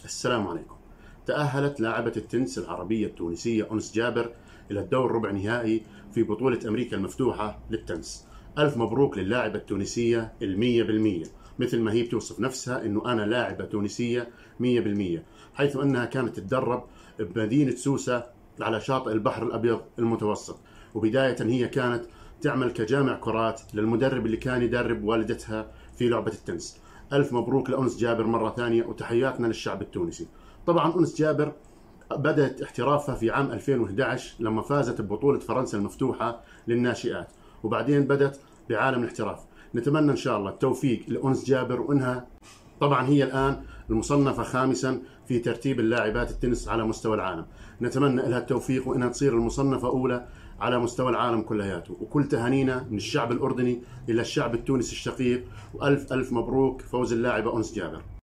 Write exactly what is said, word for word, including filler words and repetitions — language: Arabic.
السلام عليكم. تأهلت لاعبة التنس العربية التونسية أنس جابر إلى الدور ربع نهائي في بطولة أمريكا المفتوحة للتنس. ألف مبروك للاعبة التونسية المية بالمية، مثل ما هي بتوصف نفسها إنه أنا لاعبة تونسية مية بالمية، حيث أنها كانت تتدرب بمدينة سوسة على شاطئ البحر الأبيض المتوسط، وبداية هي كانت تعمل كجامع كرات للمدرب اللي كان يدرب والدتها في لعبة التنس. ألف مبروك لأنس جابر مرة ثانية، وتحياتنا للشعب التونسي. طبعا أنس جابر بدأت احترافها في عام ألفين وأحد عشر لما فازت ببطولة فرنسا المفتوحة للناشئات، وبعدين بدأت بعالم الاحتراف. نتمنى إن شاء الله التوفيق لأنس جابر، وإنها طبعا هي الآن المصنفة خامسا في ترتيب اللاعبات التنس على مستوى العالم. نتمنى لها التوفيق وإنها تصير المصنفة أولى على مستوى العالم كلياته. وكل تهانينا من الشعب الأردني إلى الشعب التونسي الشقيق، وألف ألف مبروك فوز اللاعبة أنس جابر.